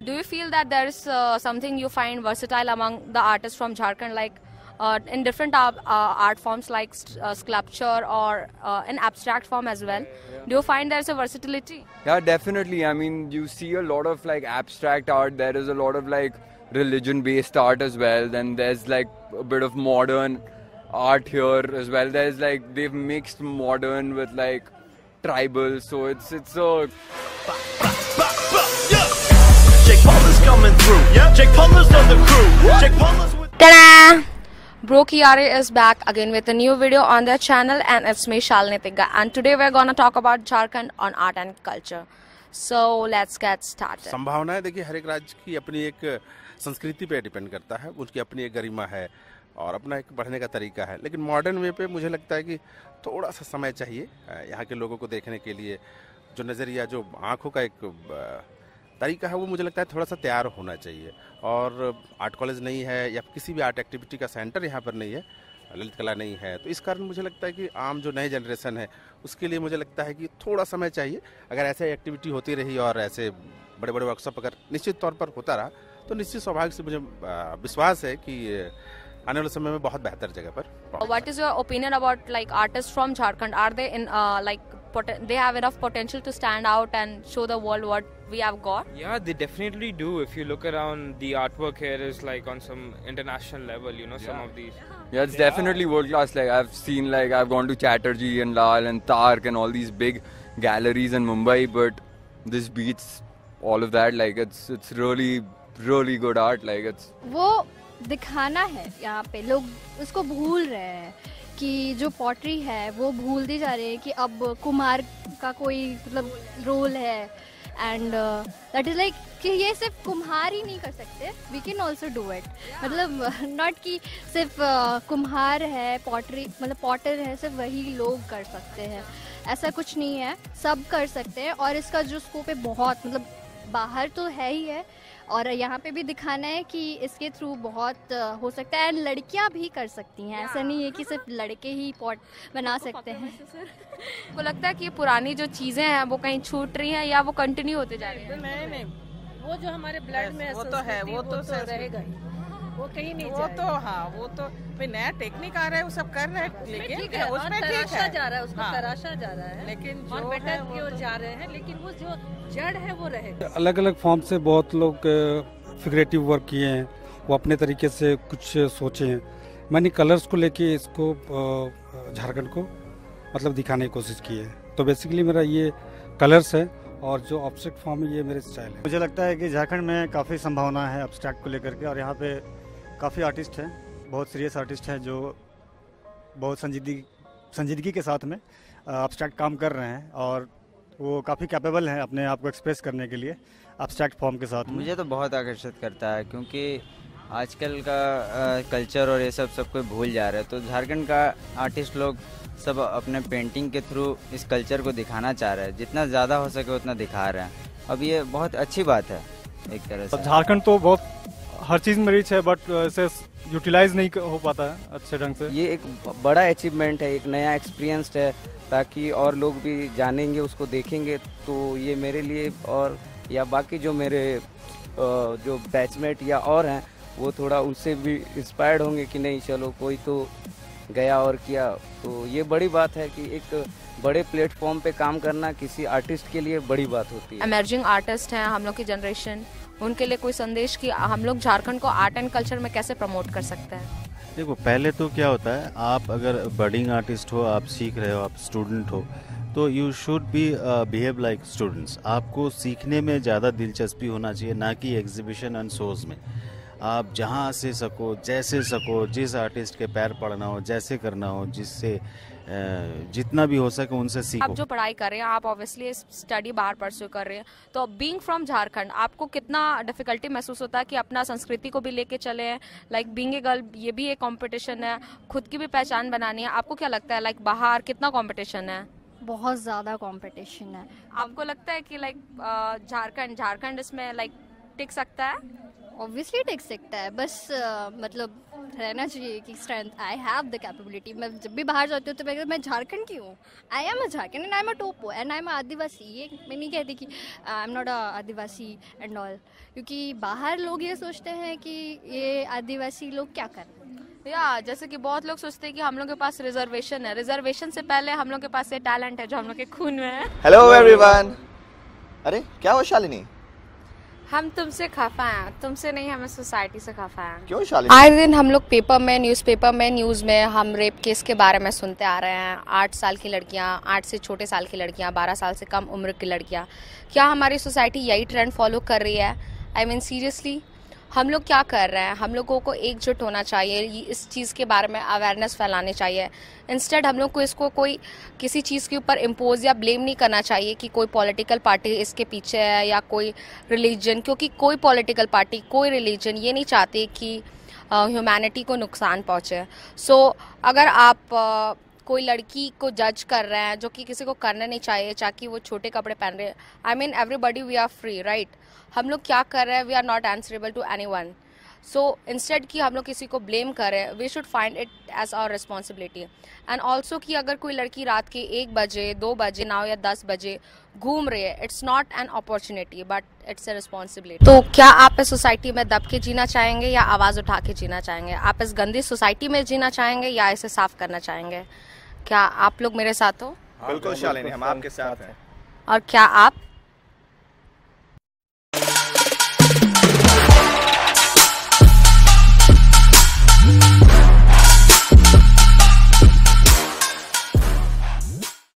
Do you feel that there is something you find versatile among the artists from Jharkhand, like in different art forms like sculpture or in abstract form as well? Do you find there's a versatility? Yeah, definitely. I mean, you see a lot of like abstract art. There is a lot of like religion-based art as well. Then there's like a bit of modern art here as well. There's like they've mixed modern with like tribal, so it's a. Jake Paul is coming through. Yeah, Jake Paul is on the crew. Jake Paul is with. Ta-da! Bro YAARI is back again with a new video on their channel, and it's me, Shalini TIGGA, and today we're gonna talk about Jharkhand on art and culture. So let's get started. संभावनाएं देखिए, हर एक राज्य की अपनी एक संस्कृति पे depend करता है, उनकी अपनी एक गरिमा है और अपना एक बढ़ने का तरीका है। लेकिन मॉडर्न वे पे मुझे लगता है कि थोड़ा सा समय चाहिए यहाँ के लोगों को देखने के लिए। जो नज़रिया, जो आँखों का एक तरीका है, वो मुझे लगता है थोड़ा सा तैयार होना चाहिए। और आर्ट कॉलेज नहीं है या किसी भी आर्ट एक्टिविटी का सेंटर यहाँ पर नहीं है, ललित कला नहीं है, तो इस कारण मुझे लगता है कि आम जो नए जनरेशन है उसके लिए मुझे लगता है कि थोड़ा समय चाहिए। अगर ऐसे एक्टिविटी होती रही और ऐसे बड़े बड़े वर्कशॉप अगर निश्चित तौर पर होता रहा तो निश्चित सौभाग्य से मुझे विश्वास है कि आने वाले समय में बहुत बेहतर जगह पर। What is your opinion about like artists from Jharkhand? Are they in they have enough potential to stand out and show the world what we have got? Yeah, they definitely do. If you look around, the artwork here is like on some international level, you know, some of these. Yeah, it's definitely world class. Like I've seen, like I've gone to Chatterjee and Lal and Tark and all these big galleries in Mumbai, but this beats all of that. Like it's really good art. Like it's. वो दिखाना है, यहाँ पे लोग उसको भूल रहे हैं कि जो पॉटरी है वो भूलते जा रहे हैं कि अब कुम्हार का कोई मतलब रोल है, एंड दैट इज लाइक कि ये सिर्फ कुम्हार ही नहीं कर सकते, we can also do it. मतलब नॉट कि सिर्फ कुम्हार है, पॉटरी मतलब पॉटर है सिर्फ वही लोग कर सकते हैं, ऐसा कुछ नहीं है, सब कर सकते हैं। और इसका जो स्कोप है बहुत मतलब बाहर तो है ही है, और यहाँ पे भी दिखाना है कि इसके थ्रू बहुत हो सकता है, एंड लड़कियाँ भी कर सकती हैं, ऐसा नहीं है कि सिर्फ लड़के ही पॉट बना सकते हैं। आपको लगता है कि पुरानी जो चीजें हैं वो कहीं छूट रही हैं या वो कंटिन्यू होते जा रही हैं? नहीं, वो जो हमारे ब्लड में वो तो है, वो तो रहेगा ही, वो कहीं नहीं जाएगा। वो तो हाँ, वो तो भाई नया टेक्निक आ रहा है, वो सब कर रहे हैं, लेकिन उसमें तराशा जा रहा है, उसको तराशा जा रहा है, लेकिन और बेटर की ओर जा रहे हैं, लेकिन वो जो जड़ है वो रहेगा। अलग अलग फॉर्म से बहुत लोग फिगरेटिव वर्क किए हैं, वो अपने तरीके से कुछ सोचे हैं। मैंने कलर्स को लेके इसको झारखंड को मतलब दिखाने की कोशिश की है, तो बेसिकली मेरा ये कलर्स है और जो ऑब्जेक्ट फॉर्म है ये मेरे स्टाइल है। मुझे लगता है कि झारखंड में काफ़ी संभावना है एब्स्ट्रैक्ट को लेकर के, और यहाँ पे काफ़ी आर्टिस्ट हैं, बहुत सीरियस आर्टिस्ट हैं जो बहुत संजीदगी के साथ में एब्स्ट्रैक्ट काम कर रहे हैं, और वो काफ़ी कैपेबल हैं अपने आप को एक्सप्रेस करने के लिए एब्स्ट्रैक्ट फॉर्म के साथ। मुझे तो बहुत आकर्षित करता है क्योंकि आजकल का कल्चर और ये सब कोई भूल जा रहा है, तो झारखंड का आर्टिस्ट लोग सब अपने पेंटिंग के थ्रू इस कल्चर को दिखाना चाह रहे हैं, जितना ज़्यादा हो सके उतना दिखा रहे हैं। अब ये बहुत अच्छी बात है एक तरह से। झारखंड तो बहुत हर चीज़ में रिच है, बट इसे यूटिलाइज नहीं हो पाता है अच्छे ढंग से। ये एक बड़ा अचीवमेंट है, एक नया एक्सपीरियंस है, ताकि और लोग भी जानेंगे, उसको देखेंगे, तो ये मेरे लिए और या बाकी जो मेरे जो बैचमेट या और हैं वो थोड़ा उनसे भी इंस्पायर्ड होंगे कि नहीं चलो कोई तो गया और किया। तो ये बड़ी बात है कि एक बड़े प्लेटफॉर्म पे काम करना किसी आर्टिस्ट के लिए बड़ी बात होती है। इमर्जिंग आर्टिस्ट हैं हम लोग की जनरेशन, उनके लिए कोई संदेश कि हम लोग झारखंड को आर्ट एंड कल्चर में कैसे प्रमोट कर सकते हैं? देखो, पहले तो क्या होता है, आप अगर बडिंग आर्टिस्ट हो, आप सीख रहे हो, आप स्टूडेंट हो, तो you should be behave like students. आपको सीखने में ज़्यादा दिलचस्पी होना चाहिए, ना कि एग्जीबिशन एंड शोज में। आप जहाँ से सको, जैसे सको, जिस आर्टिस्ट के पैर पड़ना हो, जैसे करना हो, जिससे जितना भी हो सके उनसे सीखो। आप जो पढ़ाई कर रहे हैं, आप ऑब्वियसली स्टडी बाहर परस्यू कर रहे हैं, तो बीइंग फ्रॉम झारखंड आपको कितना डिफिकल्टी महसूस होता है कि अपना संस्कृति को भी लेके चले हैं? लाइक बीइंग ए गर्ल, ये भी एक कंपटीशन है, खुद की भी पहचान बनानी है। आपको क्या लगता है लाइक बाहर कितना कंपटीशन है? बहुत ज़्यादा कंपटीशन है। आपको लगता है कि लाइक झारखंड इसमें लाइक टिक सकता है? ऑब्वियसली टिक सकता है, बस मतलब रहना चाहिए कि strength I have the capability. मैं जब भी बाहर जाती हूँ तो मैं झारखंड की हूँ, I am a Jharkhand and I am a Topo and I am Adivasi. ये मैं नहीं कहती कि I am not a Adivasi and all, क्योंकि बाहर लोग ये सोचते हैं कि ये आदिवासी लोग क्या कर रहे हैं। या जैसे कि बहुत लोग सोचते हैं कि हम लोग के पास रिजर्वेशन है, रिजर्वेशन से पहले हम लोग के पास ये टैलेंट है जो हम लोग के खून में है। Hello everyone. अरे क्या हुआ शालिनी? हम तुमसे खफा हैं, तुमसे नहीं, हमें सोसाइटी से खफा हैं। क्यों शालिनी? आए दिन हम लोग पेपर में, न्यूज़पेपर में, न्यूज़ में हम रेप केस के बारे में सुनते आ रहे हैं। 8 साल की लड़कियां, 8 से छोटे साल की लड़कियां, 12 साल से कम उम्र की लड़कियां। क्या हमारी सोसाइटी यही ट्रेंड फॉलो कर रही है? आई मीन सीरियसली हम लोग क्या कर रहे हैं? हम लोगों को एकजुट होना चाहिए, इस चीज़ के बारे में अवेयरनेस फैलानी चाहिए। इंस्टेड हम लोग को इसको कोई किसी चीज़ के ऊपर इम्पोज या ब्लेम नहीं करना चाहिए कि कोई पॉलिटिकल पार्टी इसके पीछे है या कोई रिलीजन, क्योंकि कोई पॉलिटिकल पार्टी, कोई रिलीजन ये नहीं चाहती कि ह्यूमैनिटी को नुकसान पहुँचे। सो अगर आप कोई लड़की को जज कर रहे हैं, जो कि किसी को करना नहीं चाहिए, चाहे वो छोटे कपड़े पहन रहे हैं, I mean everybody we are free, right? हम लोग क्या कर रहे हैं? We are not answerable to anyone. So instead कि हम लोग किसी को ब्लेम करें, we should find it as our responsibility. And also कि अगर कोई लड़की रात के 1 बजे, 2 बजे, 9 या 10 बजे घूम रही है, it's not an opportunity but it's a responsibility. तो क्या आप इस सोसाइटी में दब के जीना चाहेंगे या आवाज़ उठा के जीना चाहेंगे? आप इस गंदी सोसाइटी में जीना चाहेंगे या इसे साफ करना चाहेंगे? क्या आप लोग मेरे साथ हो? बिल्कुल शालिनी, हम आपके साथ हैं। और क्या आप